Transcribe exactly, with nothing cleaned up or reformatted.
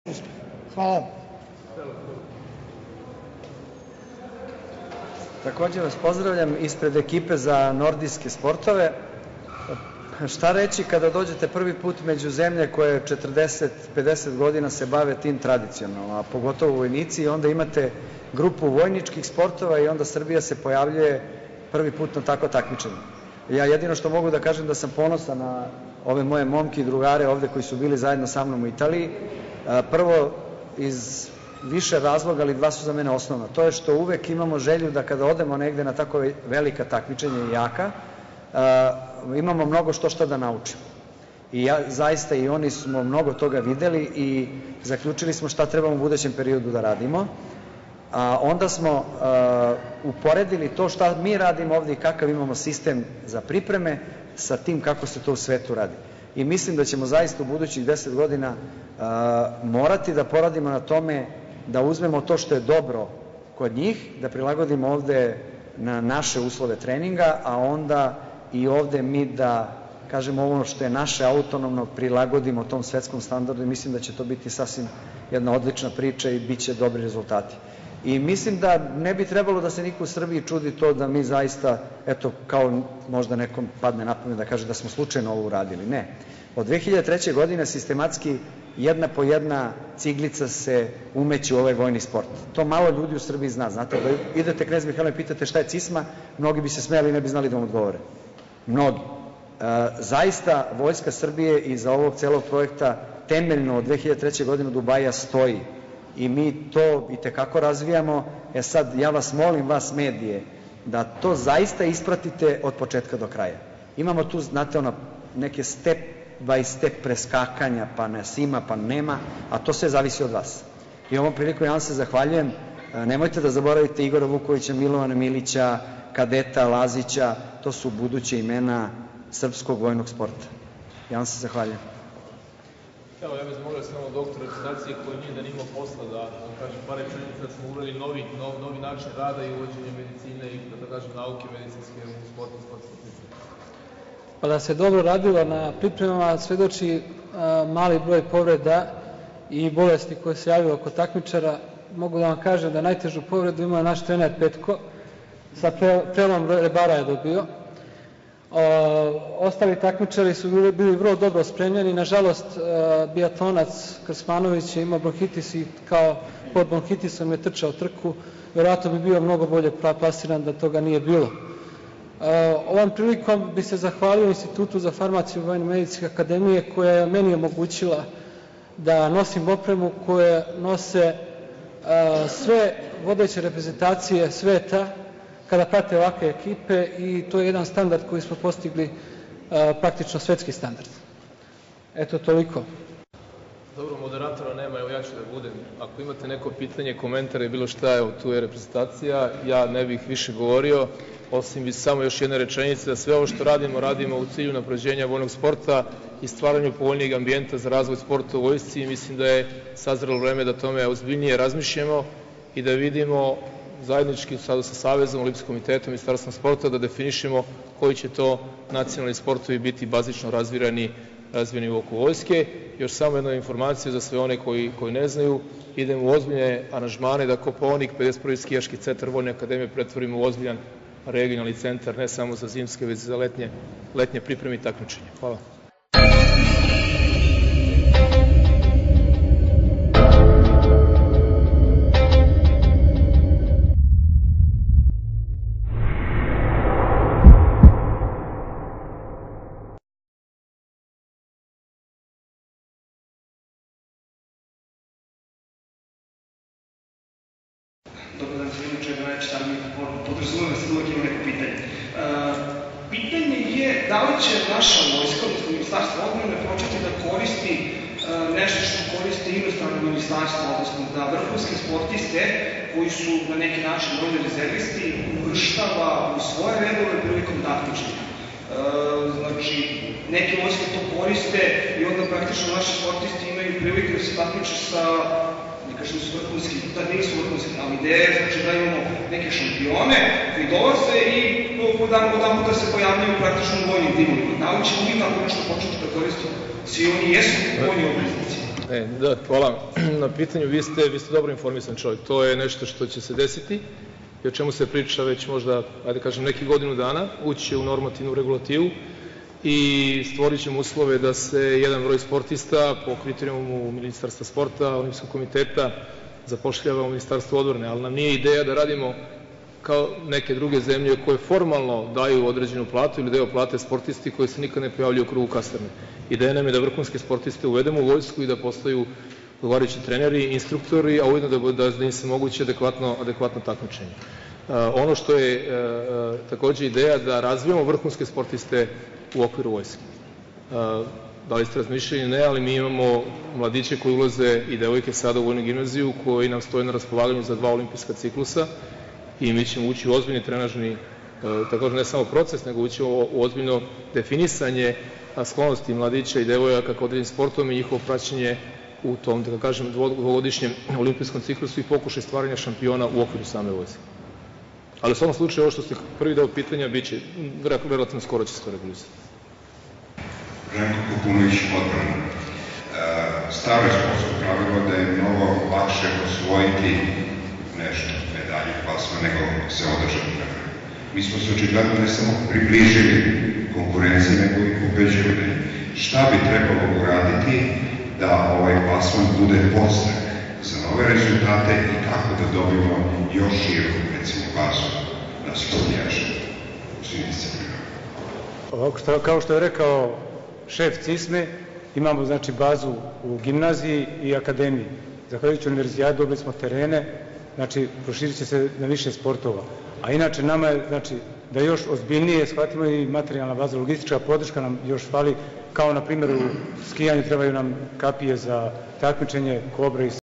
Hvala. Također vas pozdravljam ispred ekipe za nordijske sportove. Šta reći kada dođete prvi put među zemlje koje četrdeset do pedeset godina se bave tim tradicionalno, a pogotovo vojnici, i onda imate grupu vojničkih sportova i onda Srbija se pojavljuje prvi put na tako takmičenje. Ja jedino što mogu da kažem da sam ponosan na ove moje momke i drugare ovde koji su bili zajedno sa mnom u Italiji. Prvo, iz više razloga, ali dva su za mene osnovna. To je što uvek imamo želju da kada odemo negde na tako velika takmičenja i jaka, imamo mnogo što šta da naučimo. I ja, zaista i oni smo mnogo toga videli i zaključili smo šta trebamo u budućem periodu da radimo. A onda smo uporedili to šta mi radimo ovde i kakav imamo sistem za pripreme sa tim kako se to u svetu radi. I mislim da ćemo zaista u budućih deset godina morati da poradimo na tome da uzmemo to što je dobro kod njih, da prilagodimo ovde na naše uslove treninga, a onda i ovde mi da, kažemo, ovo što je naše autonomno prilagodimo tom svetskom standardu i mislim da će to biti sasvim jedna odlična priča i bit će dobri rezultati. I mislim da ne bi trebalo da se niko u Srbiji čudi to da mi zaista, eto, kao možda nekom padne na pamet da kaže da smo slučajno ovo uradili. Ne. Od dve hiljade treće. godine sistematski jedna po jedna ciglica se umeće u ovaj vojni sport. To malo ljudi u Srbiji zna. Znate, da idete Knez Mihajlo i pitate šta je cisma, mnogi bi se smejali i ne bi znali da vam odgovore. Mnogi. Zaista Vojska Srbije iza ovog celog projekta temeljno od dve hiljade treće. godine u Dubaja stoji. I mi to i tekako razvijamo. E sad, ja vas molim, vas medije, da to zaista ispratite od početka do kraja. Imamo tu, znate, ono, neke step by step preskakanja, pa nas ima, pa nema, a to sve zavisi od vas. I ovom priliku ja vam se zahvaljujem. Nemojte da zaboravite Igora Vukovića, Milovana Milića, Kadeta Lazića, to su buduće imena srpskog vojnog sporta. Ja vam se zahvaljujem. Evo, ja bih zamolio samo doktor reprezentacije koji nije da nima posla da, da kažem, par rečenica da smo uveli novi, nov, novi način rada i uvođenje medicine i, da, da kažem, nauke medicinske u sportu i sportske pripreme. Pa da se dobro radilo na pripremama svedoči a, mali broj povreda i bolesti koje se javilo oko takmičara. Mogu da vam kažem da najtežu povredu ima naš trener Petko, sa pre, prelom rebara je dobio. O, ostali takmičari su bili, bili vrlo dobro spremljeni. Nažalost, biatlonac Krsmanović je imao bronhitis i kao pod bronhitisom je trčao trku. Vjerojatno bi bio mnogo bolje plasiran da toga nije bilo. O, ovom prilikom bi se zahvalio Institutu za farmaciju Vojno-medicinske akademije koja je meni omogućila da nosim opremu koje nose a, sve vodeće reprezentacije sveta kada prate ovakve ekipe i to je jedan standard koji smo postigli, a, praktično svetski standard. Eto, toliko. Dobro, moderatora nema, evo ja ću da budem. Ako imate neko pitanje, komentare, bilo šta, evo tu je reprezentacija, ja ne bih više govorio, osim bi samo još jedna rečenica da sve ovo što radimo, radimo u cilju napređenja vojnog sporta i stvaranju povoljnijeg ambijenta za razvoj sporta u vojsci i mislim da je sazrelo vreme da tome ozbiljnije razmišljamo i da vidimo zajednički sa Savezom, Olimpijskim komitetom i Ministarstvom sporta da definišemo koji će to nacionalni sportovi biti bazično razvirani, razvijeni u oko vojske. Još samo jedna informacija za sve one koji, koji ne znaju, idemo u ozbiljne aranžmane da Kopaonik, pedeset prvi skijaški centar Vojne akademije pretvorimo u ozbiljan regionalni centar, ne samo za zimske, već za letnje, letnje pripreme i takmičenje. Hvala. Dobar dan, svima čega najče sam mi podrazumijem se da uvijek ima neko pitanje. Uh, pitanje je da li će naša vojska, odnosno Ministarstvo odbrane, početi da koristi uh, nešto što koriste inostrano ministarstvo, odnosno da vrhunske sportiste koji su na neki način vojni rezervisti uvrštava u svoje redove prilikom takmičenja. Uh, znači, neke vojske to koriste i onda praktično naši sportisti imaju priliku da se takmiče sa, ne kažem su vrhunski, da nisu vrhunski, ali ideje, znači da imamo neke šampione koji dolaze i dan po dan da se pojavljaju praktično u vojnim timovima. Da li ćemo mi tako nešto početi da koristimo? Svi oni jesu vojni obveznici. E, da, hvala na pitanju. Vi ste, vi ste dobro informisan čovjek. To je nešto što će se desiti i o čemu se priča već možda, ajde kažem, neki godinu dana, ući će u normativnu regulativu i stvorit ćemo uslove da se jedan broj sportista po kriterijumu Ministarstva sporta, Olimpijskog komiteta zapošljava u Ministarstvu odbrane, ali nam nije ideja da radimo kao neke druge zemlje koje formalno daju određenu platu ili deo plate sportisti koji se nikad ne pojavljuju u krugu kasarne. Ideja nam je da vrhunske sportiste uvedemo u vojsku i da postaju odgovarajući treneri, instruktori, a ujedno da, da, da im se moguće adekvatno, adekvatno takmičenje. Uh, ono što je uh, takođe ideja da razvijemo vrhunske sportiste u okviru vojske. Uh, da li ste razmišljali? Ne, ali mi imamo mladiće koji ulaze i devojke sada u vojnu gimnaziju koji nam stoje na raspolaganju za dva olimpijska ciklusa i mi ćemo ući u ozbiljni trenažni, također ne samo proces, nego ući u ozbiljno definisanje sklonosti mladića i devojaka ka određenim sportom i njihovo praćenje u tom, da kažem, dvogodišnjem olimpijskom ciklusu i pokušaj stvaranja šampiona u okviru same vojske. Ali u svakom slučaju, ovo što ste prvi deo pitanja, bit će, relativno skoro će se to regulisati. Željko Kupunović, odbrana. Staro je sportsko pravilo da je mnogo lakše osvojiti nešto, medalje, plasma, nego se održati na kraju. Mi smo se očigledno ne samo približili konkurenciji, nego i pobeđivali. Šta bi trebalo uraditi da ovaj plasman bude podstrek za nove rezultate i kako da dobijemo još širu, recimo, bazu na sportijaša u svim disciplinama? Ovako, što, kao što je rekao šef CISME, imamo znači bazu u gimnaziji i akademiji. Zahvaljujući univerzijadu dobili smo terene, znači proširit će se na više sportova. A inače nama je, znači, da još ozbiljnije shvatimo i materijalna baza, logistička podrška nam još fali, kao na primjer u skijanju trebaju nam kapije za takmičenje, kobre i